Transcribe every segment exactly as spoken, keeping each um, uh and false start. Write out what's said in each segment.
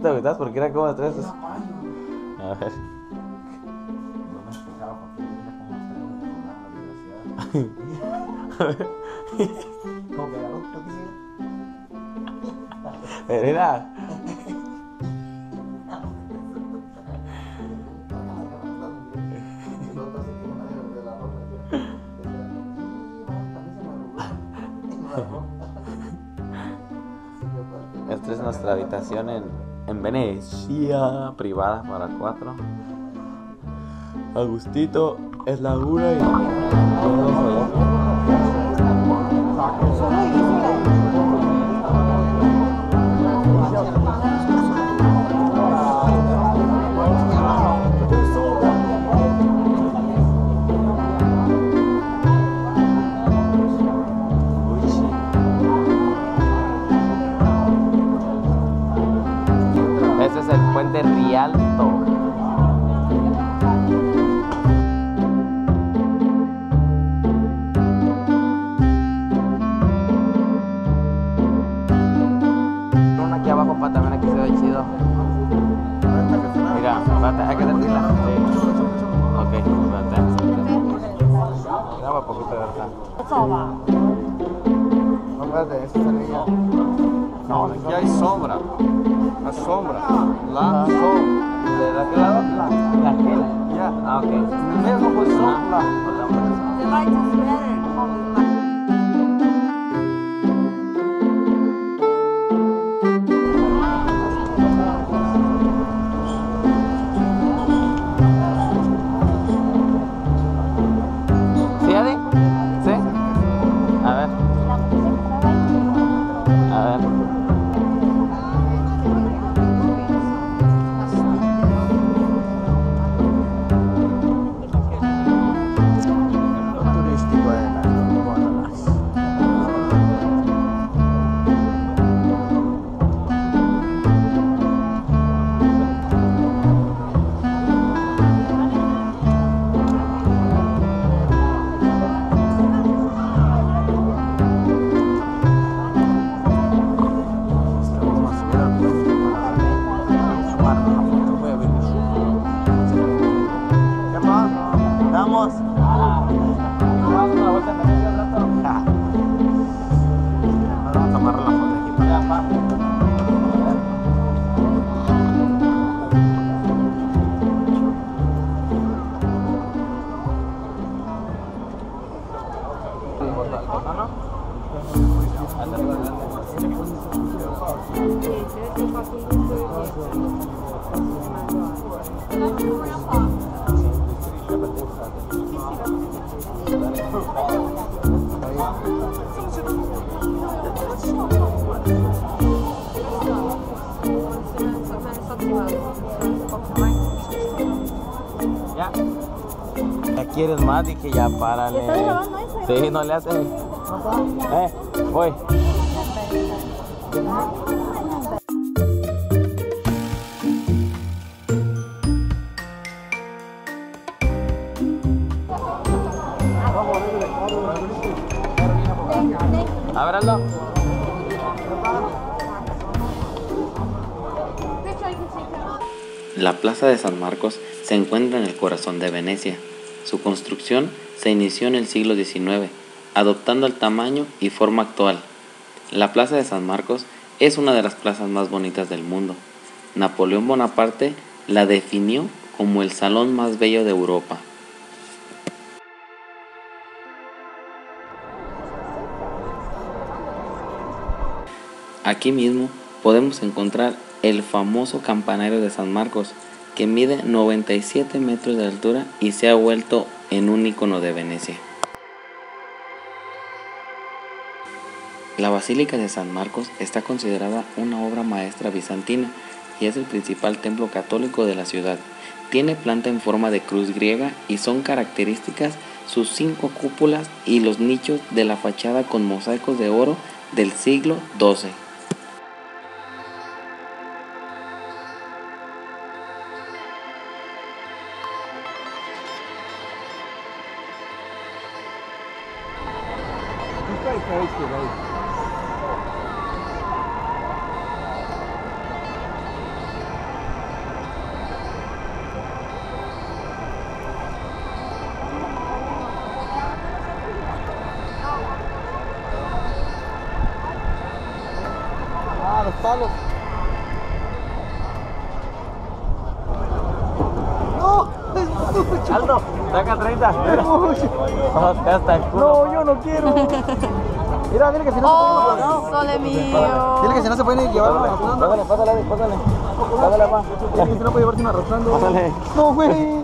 te agüitas porque era como tres. A ver. Mira. Esta es nuestra habitación en, en Venecia, privada para cuatro. Agustito es la una y ese es el puente Rialto. Una aquí abajo para también aquí se ve chido. Mira, espérate, hay que decirla. Sí. Ok, espérate. Graba poquito de verdad. No, espérate, esa sería. No, aquí hay sombra. La sombra. La sombra. ¿De aquel lado? La. ¿La aquel? Ya. Ah, ok. Mismo posición. La. The light is better. ¿Sí, Adi? ¿Sí? A ver. A ver. Vamos. Vamos a la vuelta en la calle al rato. Vamos a tomar la foto aquí para allá. Ya. ¿Ya quieres más? Dije ya, párale. ¿Estás grabando eso? Sí, no le hace. Eh, voy. Ábralo. La Plaza de San Marcos se encuentra en el corazón de Venecia. Su construcción se inició en el siglo diecinueve, adoptando el tamaño y forma actual. La Plaza de San Marcos es una de las plazas más bonitas del mundo. Napoleón Bonaparte la definió como el salón más bello de Europa. Aquí mismo podemos encontrar el famoso campanario de San Marcos, que mide noventa y siete metros de altura y se ha vuelto en un icono de Venecia. La Basílica de San Marcos está considerada una obra maestra bizantina y es el principal templo católico de la ciudad. Tiene planta en forma de cruz griega y son características sus cinco cúpulas y los nichos de la fachada con mosaicos de oro del siglo doce. palos. No, es mucho. Aldo, saca treinta. Es mucho. No, hasta el culo. No, yo no quiero. Mira, dile que si no Oh, se puede. sole mío. Dile que si no se puede llevar una arrastrando. Pásale, pásale, pásale. Pásale, pa. Dile que si no puede llevarse una arrastrando. Pásale. No, güey.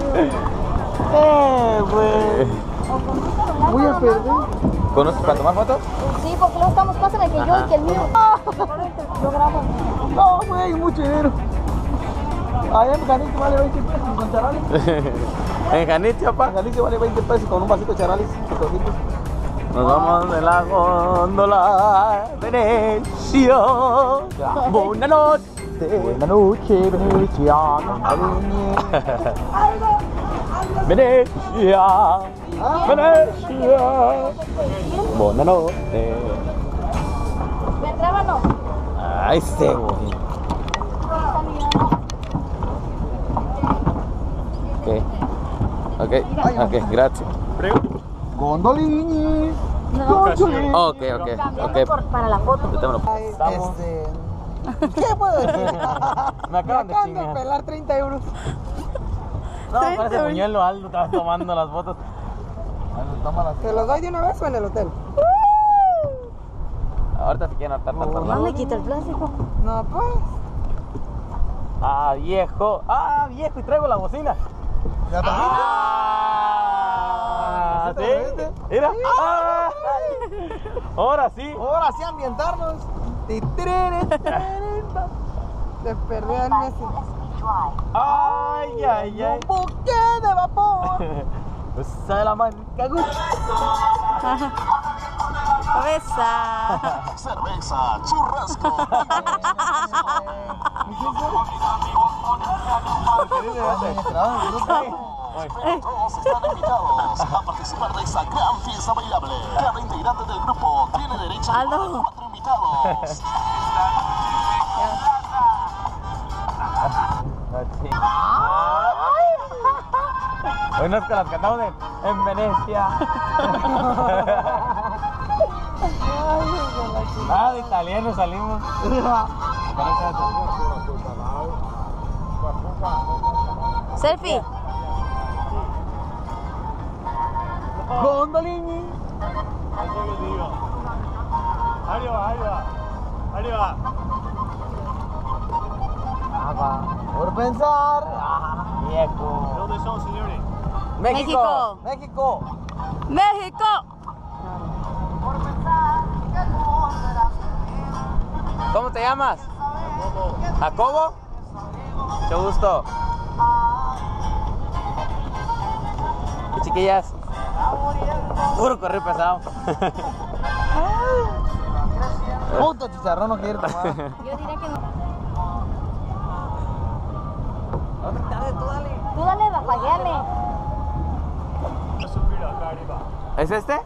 Eh, güey. Voy a perder. ¿Conoces para tomar fotos? Sí, porque luego estamos cosas en el que yo y que el mío. Yo grabo. No, güey, mucho dinero. Allá en Jalisco vale veinte pesos con charales. ¿En Janitzio, En pa? Jalisco vale veinte pesos con un vasito de charales. Nos vamos de la góndola Venecia. Buena noche. Buenas noches, Venecia. Venecia. Venecia. Buena noche. ¿Me entraba no? Ay, se güey. Ok. Ok, ok, gracias. Gondolini. No, Ok, ok, ok. por- para la foto. Yo te me lo- Este. ¿Qué puedo decir? Me acaban de acaban de chingar. pelar treinta euros. No, parece puñuelo Aldo, estaba tomando las fotos. ¿Te los doy de una vez o en el hotel? Ahorita si quieren hartar, hartar, No hartar. me quita el plástico. No, pues. Ah, viejo. Ah, viejo, y traigo la bocina. ¿Ya también? Ah, ¿Sí ¿sí? te lo viste? Mira. Ah, ahora sí. Ahora sí ambientarnos. Ti, tiriri, tiriri, pa. Se perdió el Messi. Ay, ay, ay. Un buque de vapor. Usa la marca Gucci. Cabeza. Cerveza, churrasco. Todos están invitados a participar de esta gran fiesta bailable. Cada integrante del grupo tiene derecho a Aldo. cuatro invitados. Hoy no es que las cantamos en, en Venecia. Ah, de italiano salimos. Selfie. Gondolini. Arriba, arriba, arriba. Ah, va. Por pensar. Ah, Viejo. ¿Dónde son, señores? México. México. México. ¿Cómo te llamas? ¿Jacobo? Mucho gusto. ¿Y chiquillas? Puro correr pesado. Puto chicharrón no quiere tomar. Yo diría que no. Tú dale, rafagueale. Voy a subir acá arriba. ¿Es este?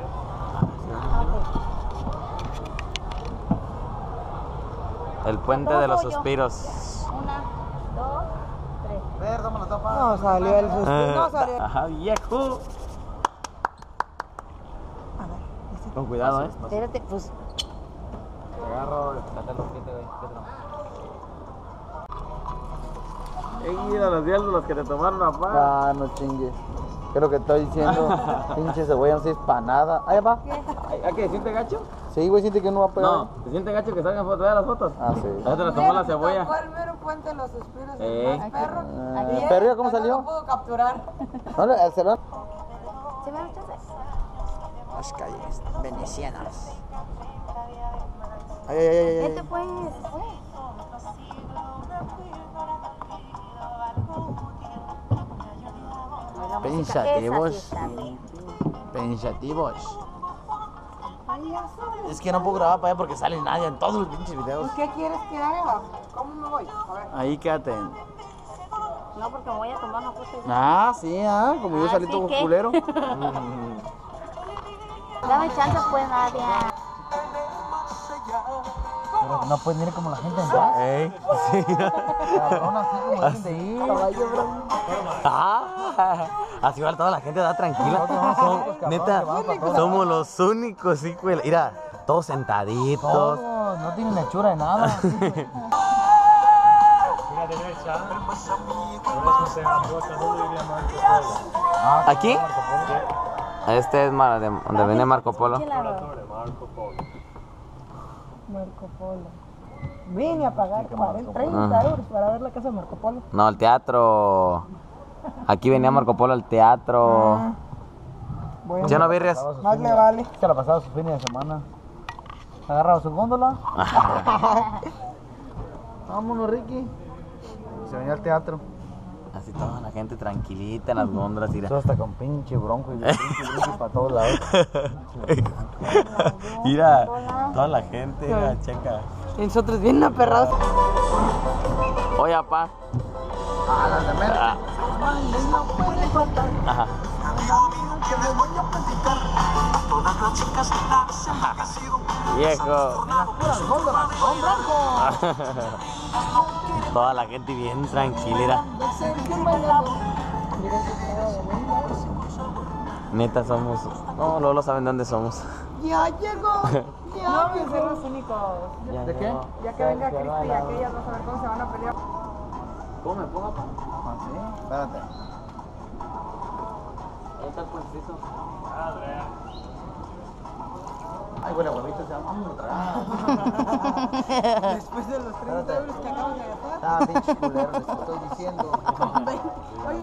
El puente de los suspiros. Una, dos, tres. Ver, toma la tapa. No salió el suspiro. No salió. Ajá, viejo. Con cuidado, eh. Espérate, pues. Agarro, date los pies, güey. Ey, mira los diablos los que te tomaron a paz. Ah, no chingues. ¿Qué es lo que estoy diciendo? Pinche cebolla no se para nada. Ahí va. ¿A qué? ¿Siente gacho? Sí, güey, siente que no va a pegar. No, ¿te siente gacho que salgan fotos de las fotos? Ah, sí. Ya te las tomó la cebolla. Fue el mero puente de los suspiros, Eh. el más perro. Ah, Ayer, ¿Perro cómo no salió? lo pudo capturar. No, el celular. ¿Se me ustedes? Las calles venecianas. Ay, ay, ay, ay, Vete ay. pues. Pensativos. Pensativos. Es que no puedo grabar para allá porque sale nadie en todos los pinches videos. ¿Qué quieres que haga? ¿Cómo me voy? A ver. Ahí quédate. No, porque me voy a tomar una foto. Ah, sí, ah, como yo Ah, salí ¿sí todo qué? culero. Dame chance pues, Nadia. Pero no pueden ir como la gente en paz. Ey, sí. Cabrón, así como deben de ir. Caballo, bro. Ah, así va toda la gente, da tranquila. Som- neta, somos los únicos, sí, güey. Mira, Todos sentaditos. Todos, no tienen hechura de nada. Mira derecha. Por eso se aporta todo iría Marco Polo. ¿Aquí? Este es Mar- de- donde viene Marco Polo. Marco Polo. Marco Polo. Vine a pagar treinta euros para ver la casa de Marco Polo. No, el teatro. Aquí venía Marco Polo al teatro. Bueno, ¿Ya no virres? más le vale. Se la pasaba sus fines de semana. Agarraba su góndola. Vámonos, Ricky. Se venía al teatro. Así toda la gente tranquilita en las góndolas. Mira, Todo hasta con pinche bronco y pinche bronco para todos lados. mira toda la gente, mira, checa. Y nosotros bien aperrados. Oye, papá. Ah, las de América. Ah. Ajá. Viejo. Toda la gente bien tranquila. Neta somos. No, luego lo saben de dónde somos. Ya llegó. Ya No, ser los únicos. ¿De qué? Ya que venga Cristi y aquellas, vas a ver cómo se van a pelear. ¿Cómo me pongo, papá? Ah, sí. Espérate. Ahí está el puestito. Ay, huele a huevito, se llama. Después de los treinta euros que acabas de gastar. Ah, pinche culero, les estoy diciendo. Oye.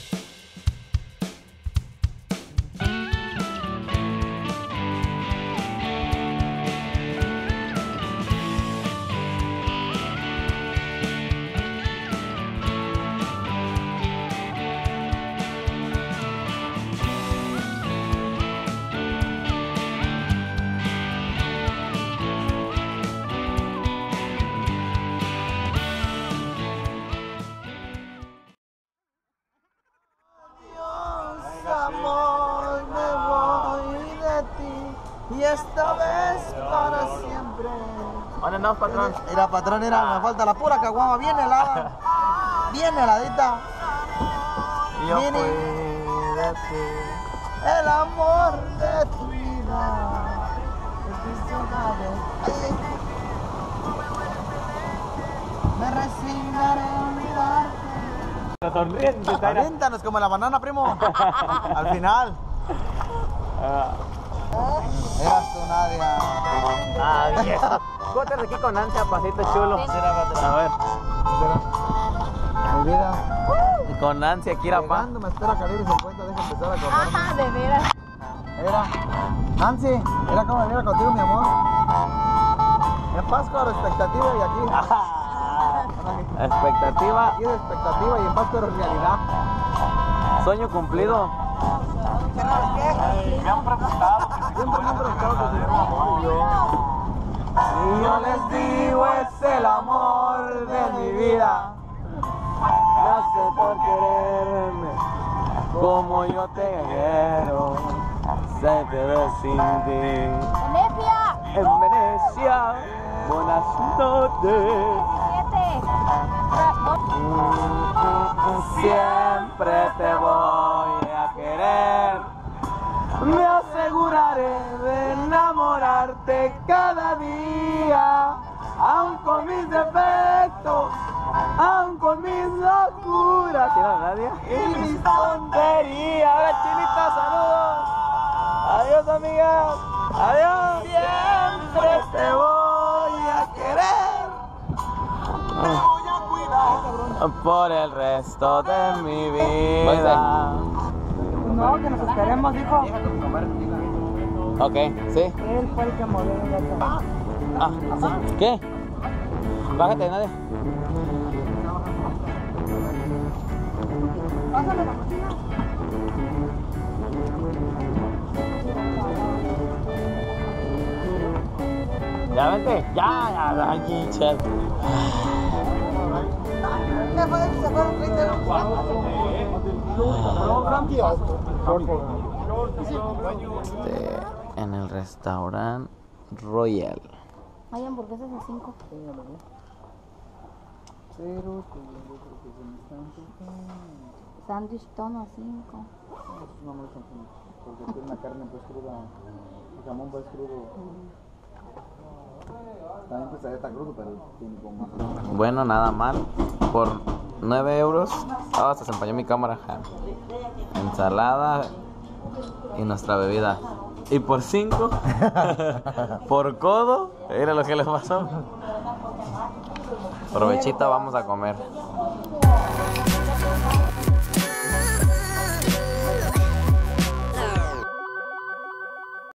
Amor, me voy de ti y esta vez para siempre. ¿Dónde andamos, patrón? Mira, patrón, mira, me falta la pura caguama, bien helada. Bien heladita. Yo Mini. fui de ti. El amor de tu vida. Ay. Me resignaré a olvidarte. La sonriente, está ahí. Aviéntanos como la banana, primo. Al final. Eras tú, Nadia. Ah, viejo. Cótale aquí con ansia, pasito chulo. A ver. Mi vida. Con ansia, Kira, pa. Llegando, me espera calibre cincuenta, deja empezar a correr. Ajá, de veras. Era. Nancy, era como venir contigo, mi amor. En paz con expectativa y aquí. Expectativa, Aquí de expectativa y en paz pero realidad. sueño cumplido. Me han preguntado que si Siempre me han preguntado que si tengo amor y yo. Y yo les digo, es el amor de mi vida. Gracias por quererme como yo te quiero. Se te ve sin ti. ¡Venecia! En Venecia, buenas noches. Siete. Siempre te voy a querer. Me aseguraré de enamorarte cada día, aun con mis defectos, aun con mis locuras. ¿Tira nadie? Y mis tonterías. Hola, Chinita, saludos. Adiós, amigas. Adiós. Siempre te voy a querer. Por el resto de mi vida. No, que nos esperemos, dijo. Ok, sí. Él fue el que movió el gato. Ah, sí. ¿Qué? Bájate, nadie. Pásale la cocina. Ya vente. Ya, ya, ya, Gichel. ¿Qué fue? ¿Se fueron treinta Este, en el restaurante Royal. Hay hamburguesas a cinco. Pero que yo creo que se me están tocando. Sándwich tono a cinco. No me gustan porque tiene una carne pues cruda, el jamón pues crudo. También pensaría está crudo, pero tiene como más. Bueno, nada mal. Por nueve euros. Ah, hasta se empañó mi cámara. Ensalada y nuestra bebida. Y por cinco, por codo, mira lo que les pasó. Provechita, vamos a comer.